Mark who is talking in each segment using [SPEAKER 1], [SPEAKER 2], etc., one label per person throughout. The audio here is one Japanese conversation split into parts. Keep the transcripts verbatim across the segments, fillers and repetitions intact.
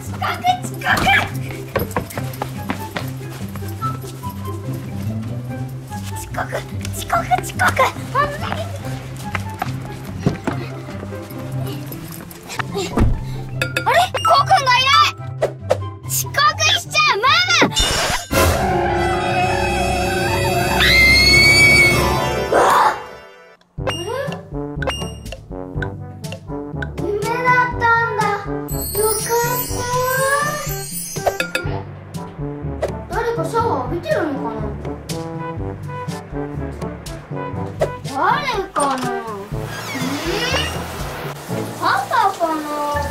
[SPEAKER 1] 遅刻遅刻。ほんまに。あれ、こうくんがいない。遅刻しちゃうママ。うわっ、あれ、夢だったんだ。よかった。誰かシャワー浴びてるのかな。誰かな。パパかな。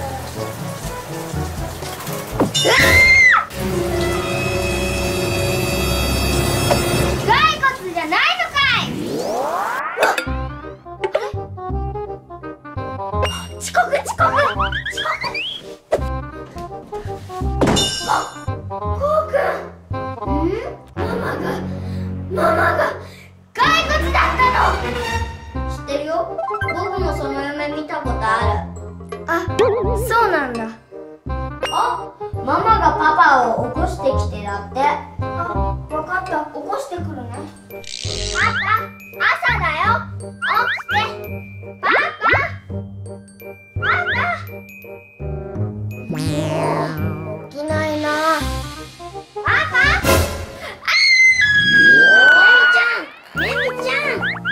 [SPEAKER 1] 骸骨じゃないのかい。遅刻遅刻遅刻。あ、こうくん。ん？ママがママが骸骨だったの。知ってるよ。僕もその夢見たことある。あ、そうなんだ。あ、ママがパパを起こしてきてだって。あ、わかった。起こしてくるね。パパ、朝だよ。起きて。パパ、パパ。起きないな。パパ。ねみちゃん、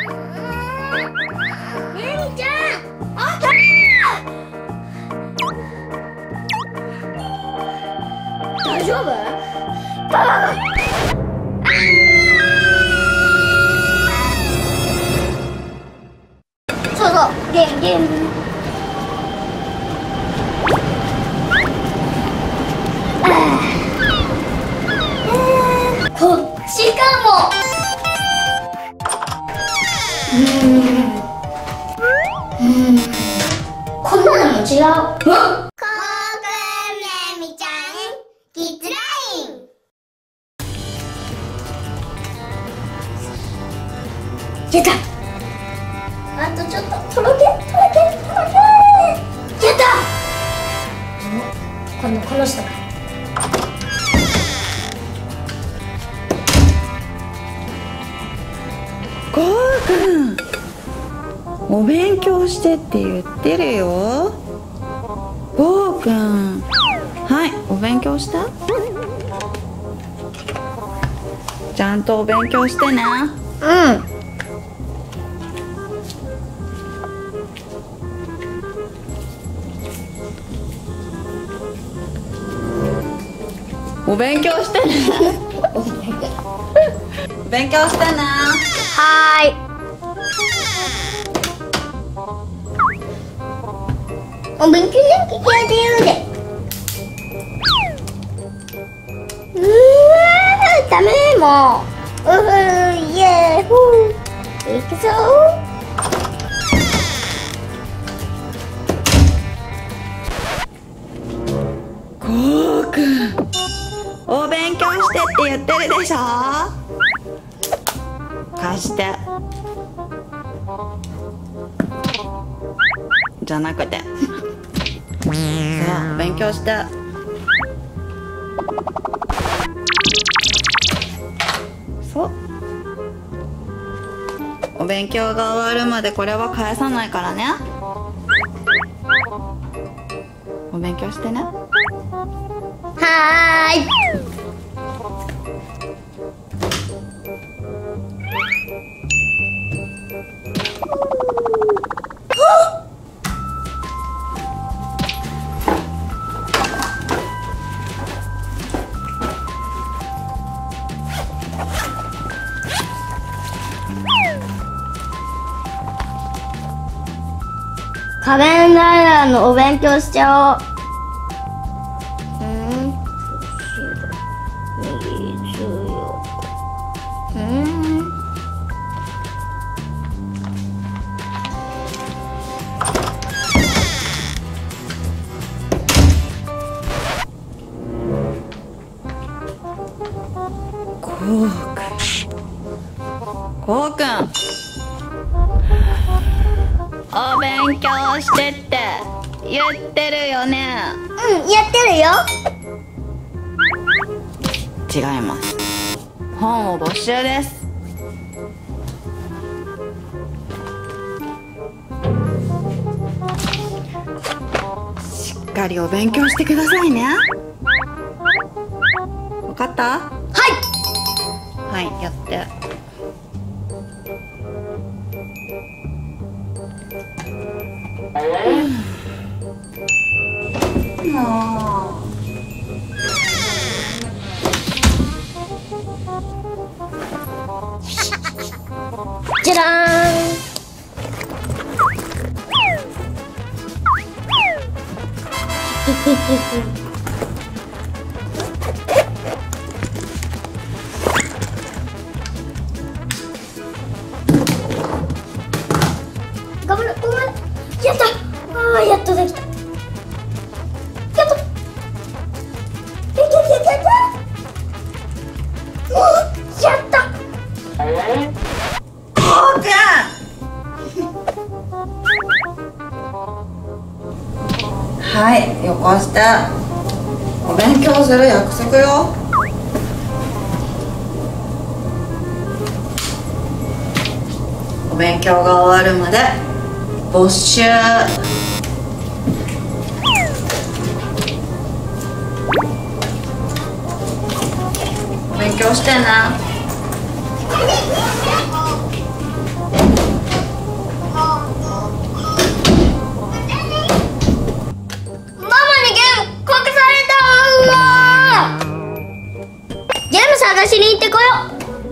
[SPEAKER 1] ねみちゃん、あっ、大丈夫？パパが、そうそう、ゲンゲン。こっちかも。うーん、うーん、こんなのも違う。こうくん、ねみちゃん、キッズライン。やった。あとちょっと、とろけ、とろけ、とろけ。やった。今度この人か。
[SPEAKER 2] こうくん、お勉強してって言ってるよ。こうくん、はい、お勉強した？ちゃんとお勉強してね。
[SPEAKER 1] うん。
[SPEAKER 2] お勉強してね。勉強してね。
[SPEAKER 1] はーい。お勉強だけやるようで。うわー、ダメもう。うふー、イエーふー。いくぞ
[SPEAKER 2] ー。こうくん、お勉強してって言ってるでしょ。貸して。じゃなくて。さあ、勉強して。そう。お勉強が終わるまでこれは返さないからね。お勉強してね。
[SPEAKER 1] はーい。仮面ライダーのお勉強しちゃおう。うん、右強く。うん。
[SPEAKER 2] こうくん、こうくん、お勉強してって言ってるよね。
[SPEAKER 1] うん、やってるよ。
[SPEAKER 2] 違います。本を没収です。しっかりお勉強してくださいね。わかった？
[SPEAKER 1] はい。
[SPEAKER 2] はい、やって。もう。
[SPEAKER 1] じゃらーん。頑張れ、頑張れ。やった。ああ、やっとできた。やっと。できた、できた、できた。おー、やった。
[SPEAKER 2] こうくん。はい、よこして。お勉強する約束よ。お勉強が終わるまで没収。お勉強してね。
[SPEAKER 1] 探しに行ってこよう。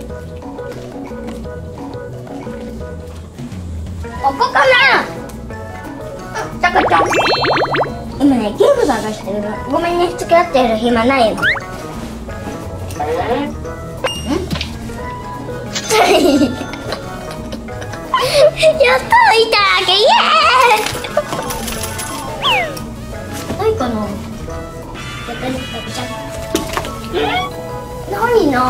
[SPEAKER 1] ここかな。たかちゃん、今ねゲーム探してるの。ごめんね、付き合ってる暇ないよ。んやっといただけ、イエーイ。ないかな。やったね、たかちゃん。何な。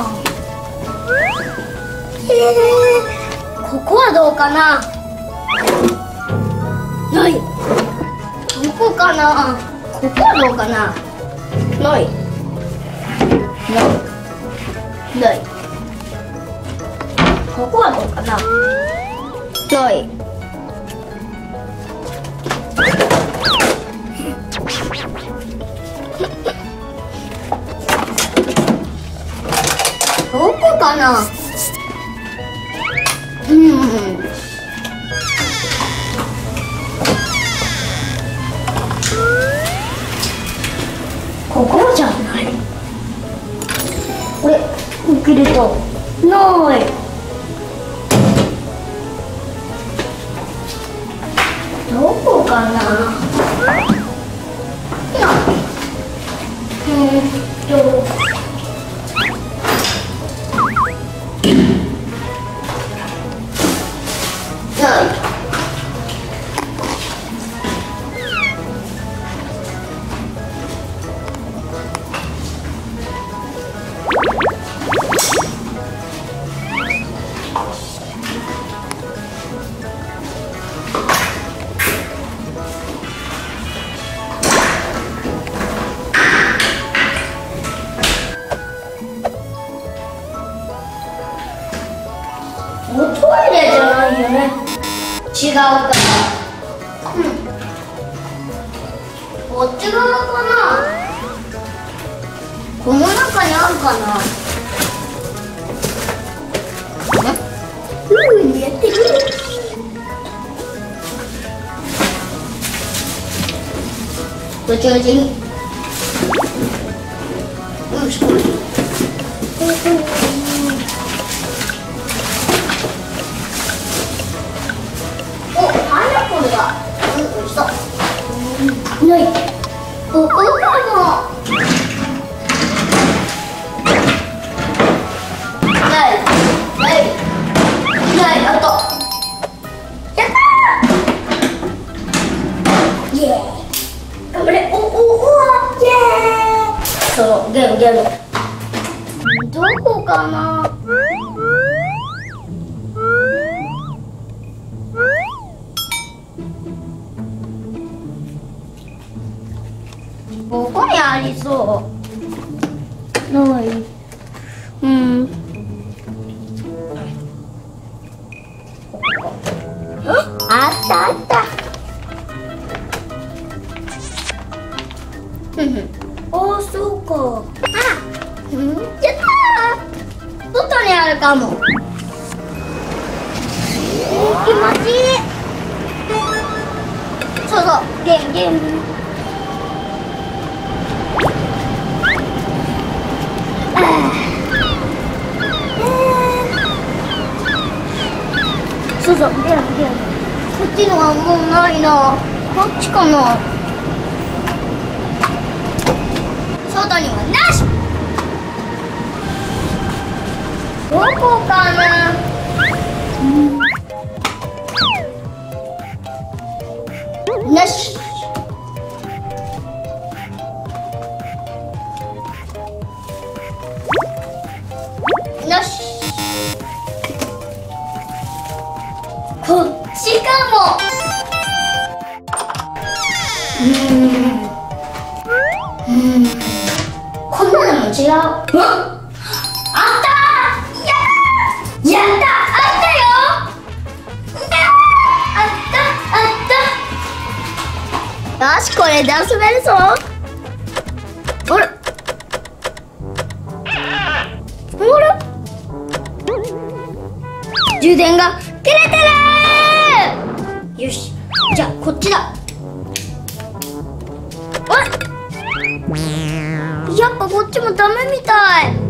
[SPEAKER 1] へえ、ここはどうかな。ない。どこかな。ここはどうかな。ない。ない。ない。ここはどうかな。ない。どこかな。うん。ここじゃない。これ、受けると。ない。どこかな。えーっと。おトイレじゃないよね。違うから。うん。こっち側かな。この中にあるかな。うん、やってる。ごちごちに。よいしょ。ない。ここかも。ない。ない。ない。あと。やったー。イエーイ。頑張れ。おおお。イエーイ。そのゲームゲーム。どこかな。 ここにありそう。ない。うん。あったあった。ふふ。ああ、そうか。あ、うん、やったー。外にあるかも。気持ちいい。そうそう、ゲンゲン。そうそう、ゲンゲン。こっちのはもうないな。こっちかな。外にはなし。どこかな。うん、なし。なし。こっちかも。うん。うん。こんなのも違う。あったー。やったやった、あったよ。あったあった。よし、これで遊べるぞ。あれあれ、充電が切れてる。よし、じゃあこっちだ。あれ、やっぱこっちもダメみたい。